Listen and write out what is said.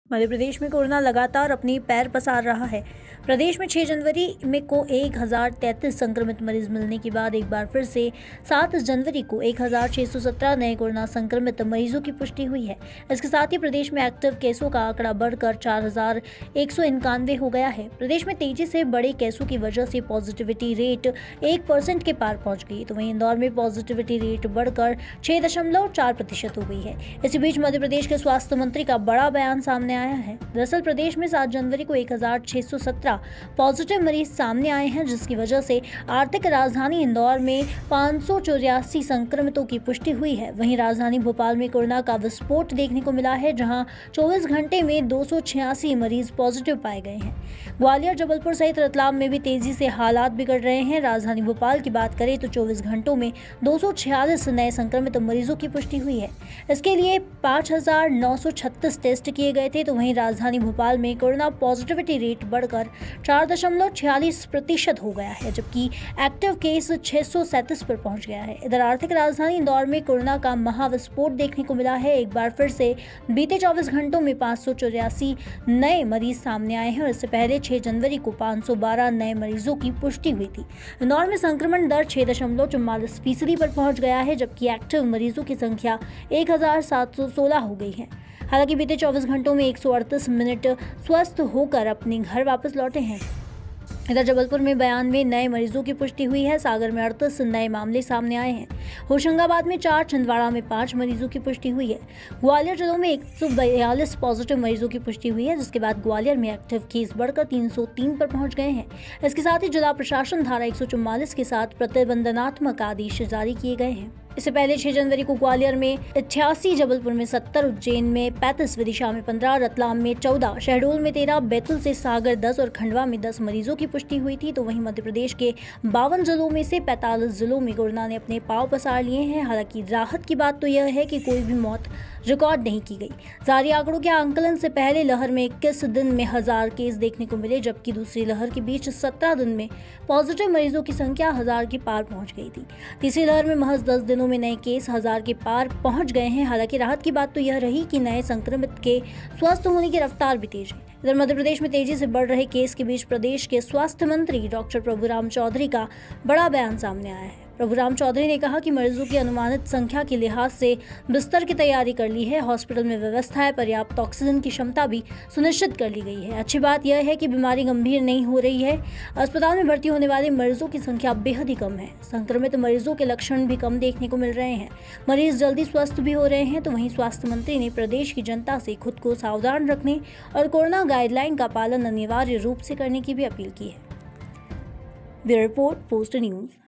मध्य प्रदेश में कोरोना लगातार अपनी पैर पसार रहा है। प्रदेश में 6 जनवरी में को 1033 संक्रमित मरीज मिलने के बाद एक बार फिर से 7 जनवरी को 1617 नए कोरोना संक्रमित मरीजों की पुष्टि हुई है। इसके साथ ही प्रदेश में एक्टिव केसों का आंकड़ा बढ़कर 4191 हो गया है। प्रदेश में तेजी से बढ़े केसों की वजह से पॉजिटिविटी रेट 1% के पार पहुंच गई, तो वहीं इंदौर में पॉजिटिविटी रेट बढ़कर 6.4% हो गई है। इसी बीच मध्य प्रदेश के स्वास्थ्य मंत्री का बड़ा बयान सामने आया है। दरअसल प्रदेश में 7 जनवरी को 1617 पॉजिटिव मरीज सामने आए हैं, जिसकी वजह से आर्थिक राजधानी इंदौर में 584 संक्रमितों की पुष्टि हुई है। वहीं राजधानी भोपाल में कोरोना का विस्फोट देखने को मिला है, जहां 24 घंटे में 286 मरीज पॉजिटिव पाए गए हैं। ग्वालियर, जबलपुर सहित रतलाम में भी तेजी से हालात बिगड़ रहे हैं। राजधानी भोपाल की बात करें तो 24 घंटों में 246 नए संक्रमित मरीजों की पुष्टि हुई है। इसके लिए 5936 टेस्ट किए गए थे, तो वहीं राजधानी भोपाल में कोरोना पॉजिटिविटी रेट बढ़कर 4.46% हो गया है, जबकि एक्टिव केस 637 पर पहुंच गया है। इधर आर्थिक राजधानी इंदौर में कोरोना का महाविस्फोट देखने को मिला है। एक बार फिर से बीते 24 घंटों में 584 नए मरीज सामने आए हैं और इससे पहले 6 जनवरी को 512 नए मरीजों की पुष्टि हुई थी। इंदौर में संक्रमण दर 6.44% पर पहुंच गया है, जबकि एक्टिव मरीजों की संख्या 1716 हो गई है। हालांकि बीते 24 घंटों में 138 मिनट स्वस्थ होकर अपने घर वापस लौटे हैं। इधर जबलपुर में 92 नए मरीजों की पुष्टि हुई है। सागर में 38 नए मामले सामने आए हैं। होशंगाबाद में 4, छिंदवाड़ा में 5 मरीजों की पुष्टि हुई है। ग्वालियर जिलों में 142 पॉजिटिव मरीजों की पुष्टि हुई है, जिसके बाद ग्वालियर में एक्टिव केस बढ़कर 303 पर पहुंच गए हैं। इसके साथ ही जिला प्रशासन धारा 144 के साथ प्रतिबंधनात्मक आदेश जारी किए गए हैं। इससे पहले 6 जनवरी को ग्वालियर में 88, जबलपुर में 70, उज्जैन में 35, विदिशा में 15, रतलाम में 14, शहडोल में 13, बैतूल से सागर 10 और खंडवा में 10 मरीजों की पुष्टि हुई थी। तो वहीं मध्य प्रदेश के 52 जिलों में से 45 जिलों में कोरोना ने अपने पांव पसार लिए हैं। हालांकि राहत की बात तो यह है कि कोई भी मौत रिकॉर्ड नहीं की गई। जारी आंकड़ों के आंकलन से पहले लहर में 21 दिन में 1000 केस देखने को मिले, जबकि दूसरी लहर के बीच 17 दिन में पॉजिटिव मरीजों की संख्या 1000 के पार पहुंच गई थी। तीसरी लहर में महज 10 दिनों में नए केस 1000 के पार पहुंच गए हैं। हालांकि राहत की बात तो यह रही कि नए संक्रमित के स्वस्थ होने की रफ्तार भी तेज है। इधर मध्य प्रदेश में तेजी से बढ़ रहे केस के बीच प्रदेश के स्वास्थ्य मंत्री डॉक्टर प्रभुराम चौधरी का बड़ा बयान सामने आया है। प्रभुराम चौधरी ने कहा कि मरीजों की अनुमानित संख्या के लिहाज से बिस्तर की तैयारी कर ली है। हॉस्पिटल में व्यवस्था है, पर्याप्त ऑक्सीजन की क्षमता भी सुनिश्चित कर ली गई है। अच्छी बात यह है कि बीमारी गंभीर नहीं हो रही है। अस्पताल में भर्ती होने वाले मरीजों की संख्या बेहद ही कम है। संक्रमित मरीजों के लक्षण भी कम देखने को मिल रहे हैं। मरीज जल्दी स्वस्थ भी हो रहे हैं। तो वहीं स्वास्थ्य मंत्री ने प्रदेश की जनता से खुद को सावधान रखने और कोरोना गाइडलाइन का पालन अनिवार्य रूप से करने की भी अपील की है। Bureau report, post news.